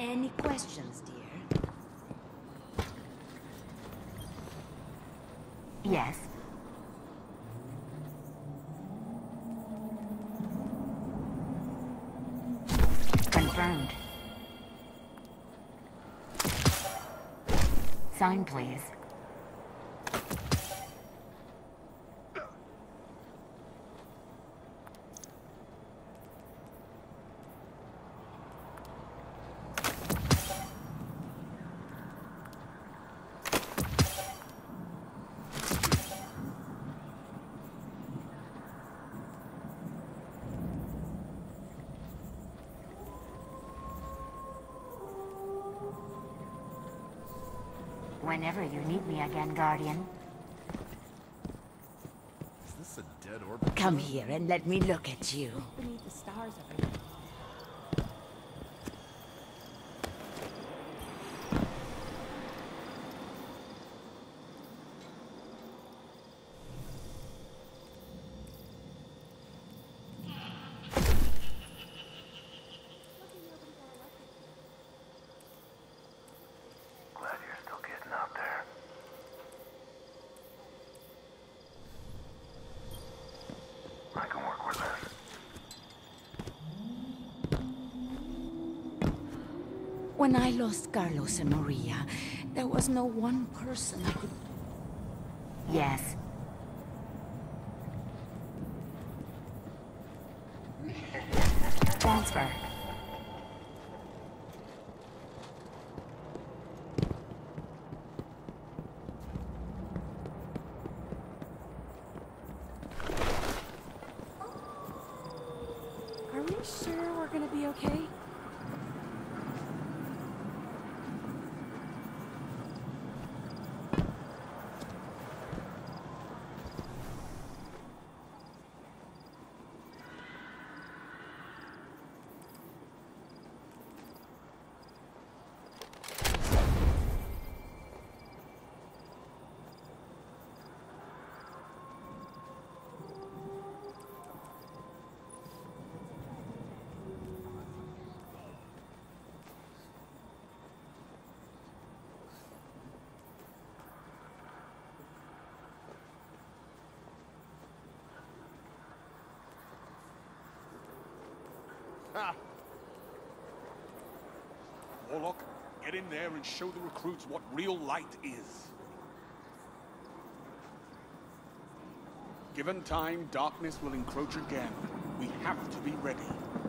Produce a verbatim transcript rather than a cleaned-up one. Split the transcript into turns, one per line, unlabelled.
Any questions, dear?
Yes. Confirmed. Sign, please. Whenever you need me again, Guardian.
Is this a dead orb?
Come here and let me look at you.
Beneath the stars over here.
Glad you're still getting out there. I can work with this.
When I lost Carlos and Maria, there was no one person I could...
Yes. Transfer.
Are we sure we're gonna be okay?
Ha! Warlock, get in there and show the recruits what real light is. Given time, darkness will encroach again. We have to be ready.